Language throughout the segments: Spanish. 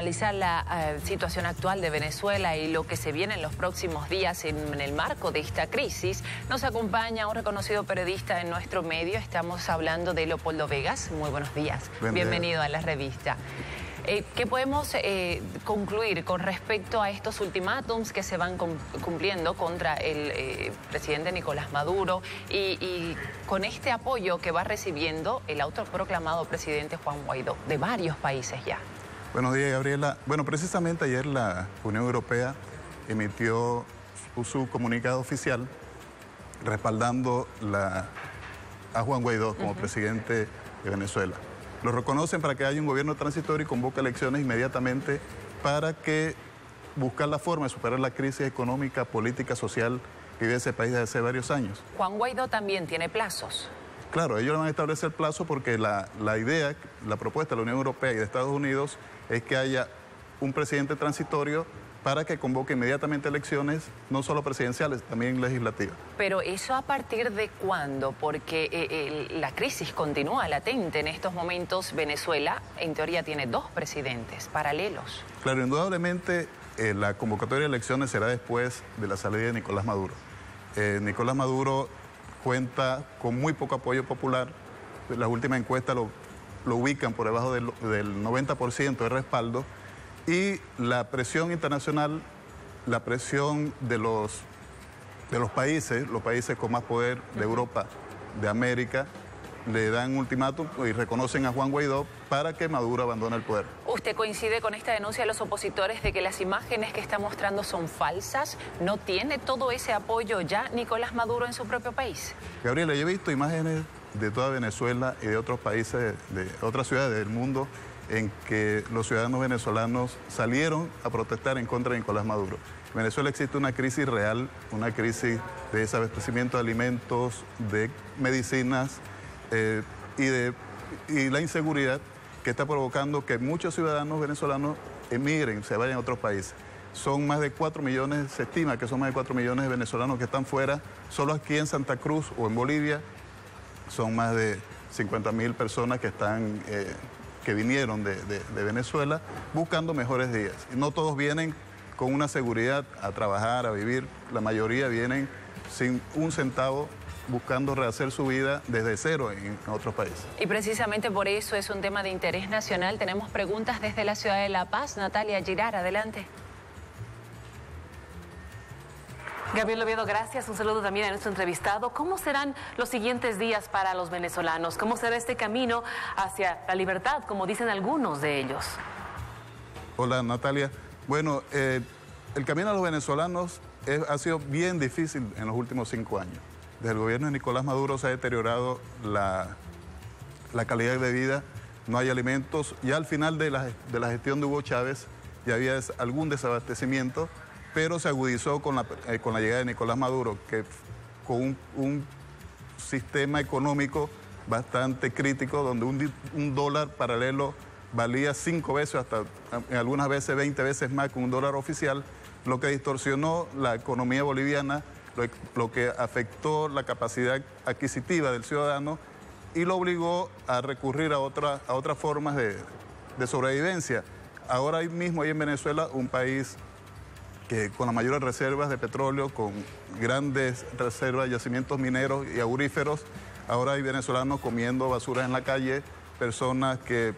Analizar la situación actual de Venezuela y lo que se viene en los próximos días en el marco de esta crisis, nos acompaña un reconocido periodista en nuestro medio. Estamos hablando de Leopoldo Vegas. Muy buenos días. Bienvenido a la revista. ¿Qué podemos concluir con respecto a estos ultimátums que se van cumpliendo contra el presidente Nicolás Maduro y con este apoyo que va recibiendo el autoproclamado presidente Juan Guaidó de varios países ya? Buenos días, Gabriela. Bueno, precisamente ayer la Unión Europea emitió su comunicado oficial respaldando a Juan Guaidó como presidente de Venezuela. Lo reconocen para que haya un gobierno transitorio y convoca elecciones inmediatamente para que buscar la forma de superar la crisis económica, política, social que vive ese país desde hace varios años. Juan Guaidó también tiene plazos. Claro, ellos van a establecer plazo porque la idea, la propuesta de la Unión Europea y de Estados Unidos es que haya un presidente transitorio para que convoque inmediatamente elecciones, no solo presidenciales, también legislativas. Pero ¿eso a partir de cuándo? Porque la crisis continúa latente en estos momentos. Venezuela, en teoría, tiene dos presidentes paralelos. Claro, indudablemente la convocatoria de elecciones será después de la salida de Nicolás Maduro. Nicolás Maduro cuenta con muy poco apoyo popular. Las últimas encuestas lo ubican por debajo del 90% de respaldo. Y la presión internacional, la presión de los países con más poder de Europa, de América, le dan un ultimátum y reconocen a Juan Guaidó para que Maduro abandone el poder. ¿Usted coincide con esta denuncia de los opositores de que las imágenes que está mostrando son falsas? ¿No tiene todo ese apoyo ya Nicolás Maduro en su propio país? Gabriela, yo he visto imágenes de toda Venezuela y de otros países, de otras ciudades del mundo, en que los ciudadanos venezolanos salieron a protestar en contra de Nicolás Maduro. En Venezuela existe una crisis real, una crisis de desabastecimiento de alimentos, de medicinas y la inseguridad que está provocando que muchos ciudadanos venezolanos emigren, se vayan a otros países. Son más de 4 millones, se estima que son más de 4 millones de venezolanos que están fuera. Solo aquí en Santa Cruz o en Bolivia son más de 50.000 personas que vinieron de Venezuela buscando mejores días. No todos vienen con una seguridad a trabajar, a vivir. La mayoría vienen sin un centavo buscando rehacer su vida desde cero en otros países. Y precisamente por eso es un tema de interés nacional. Tenemos preguntas desde la ciudad de La Paz. Natalia Girard, adelante. Gabriel Oviedo, gracias. Un saludo también a nuestro entrevistado. ¿Cómo serán los siguientes días para los venezolanos? ¿Cómo será este camino hacia la libertad, como dicen algunos de ellos? Hola, Natalia. Bueno, el camino a los venezolanos ha sido bien difícil en los últimos 5 años. Desde el gobierno de Nicolás Maduro se ha deteriorado la calidad de vida, no hay alimentos. Ya al final de la gestión de Hugo Chávez ya había algún desabastecimiento, pero se agudizó con la llegada de Nicolás Maduro, que con un sistema económico bastante crítico, donde un dólar paralelo valía 5 veces, hasta algunas veces 20 veces más que un dólar oficial, lo que distorsionó la economía boliviana, lo que afectó la capacidad adquisitiva del ciudadano y lo obligó a recurrir a otras formas de sobrevivencia. Ahora mismo hay en Venezuela un país que con las mayores reservas de petróleo, con grandes reservas de yacimientos mineros y auríferos. Ahora hay venezolanos comiendo basura en la calle, personas que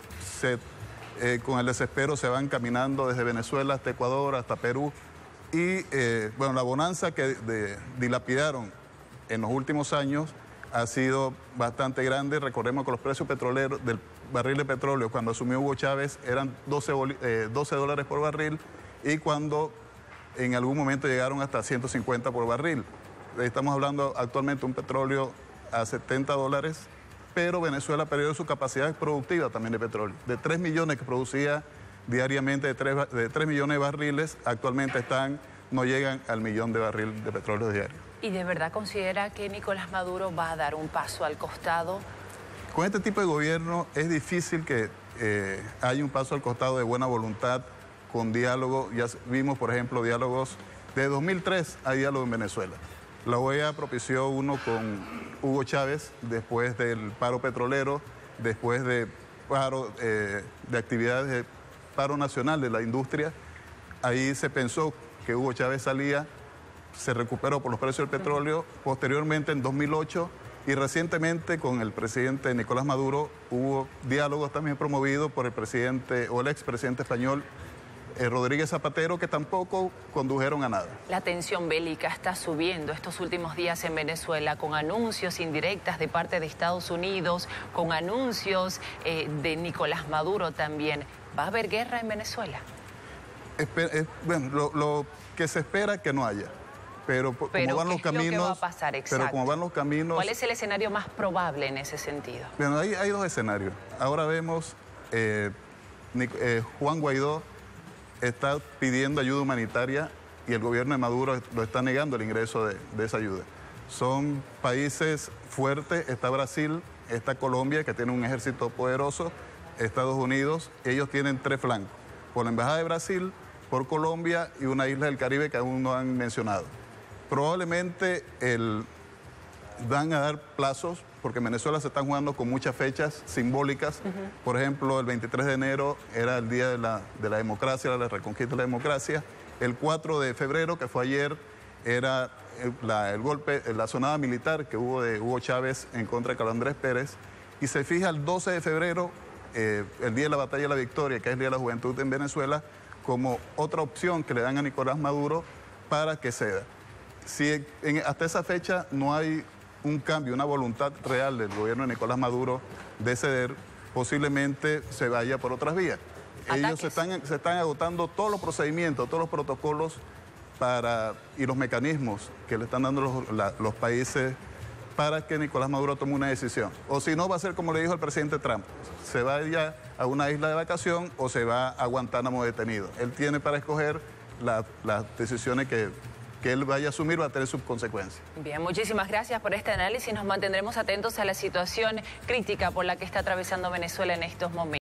con el desespero se van caminando desde Venezuela hasta Ecuador, hasta Perú. Y bueno, la bonanza que dilapidaron en los últimos años ha sido bastante grande. Recordemos que los precios petroleros del barril de petróleo cuando asumió Hugo Chávez eran 12 dólares por barril, y cuando en algún momento llegaron hasta 150 por barril. Estamos hablando actualmente de un petróleo a 70 dólares, pero Venezuela perdió su capacidad productiva también de petróleo. De 3 millones que producía diariamente, de 3 millones de barriles, actualmente no llegan al millón de barriles de petróleo diario. ¿Y de verdad considera que Nicolás Maduro va a dar un paso al costado? Con este tipo de gobierno es difícil que haya un paso al costado de buena voluntad, con diálogo. Ya vimos, por ejemplo, diálogos. De 2003 hay diálogo en Venezuela. La OEA propició uno con Hugo Chávez después del paro petrolero, después de paro de actividades paro nacional de la industria. Ahí se pensó que Hugo Chávez salía, se recuperó por los precios del petróleo. Posteriormente, en 2008 y recientemente con el presidente Nicolás Maduro, hubo diálogos también promovidos por el presidente o el expresidente español Rodríguez Zapatero, que tampoco condujeron a nada. La tensión bélica está subiendo estos últimos días en Venezuela, con anuncios indirectas de parte de Estados Unidos, con anuncios de Nicolás Maduro también. ¿Va a haber guerra en Venezuela? Bueno, lo que se espera que no haya. Pero como van los caminos, ¿qué va a pasar? pero como van los caminos, ¿cuál es el escenario más probable en ese sentido? Bueno, hay dos escenarios. Ahora vemos Juan Guaidó está pidiendo ayuda humanitaria y el gobierno de Maduro lo está negando el ingreso de esa ayuda. Son países fuertes, está Brasil, está Colombia, que tiene un ejército poderoso, Estados Unidos, ellos tienen 3 flancos, por la Embajada de Brasil, por Colombia y una isla del Caribe que aún no han mencionado. Probablemente van a dar plazos, porque en Venezuela se están jugando con muchas fechas simbólicas. Por ejemplo, el 23 de enero era el día de la democracia, de la reconquista de la democracia. El 4 de febrero, que fue ayer, era el golpe, la sonada militar que hubo de Hugo Chávez en contra de Carlos Andrés Pérez. Y se fija el 12 de febrero, el día de la batalla de la victoria, que es el Día de la Juventud en Venezuela, como otra opción que le dan a Nicolás Maduro para que ceda. Si hasta esa fecha no hay un cambio, una voluntad real del gobierno de Nicolás Maduro de ceder, posiblemente se vaya por otras vías. Ellos se están agotando todos los procedimientos, todos los protocolos y los mecanismos que le están dando los países para que Nicolás Maduro tome una decisión. O si no, va a ser como le dijo el presidente Trump, se va ya a una isla de vacación o se va a Guantánamo detenido. Él tiene para escoger las decisiones que él vaya a asumir, va a tener sus consecuencias. Bien, muchísimas gracias por este análisis. Nos mantendremos atentos a la situación crítica por la que está atravesando Venezuela en estos momentos.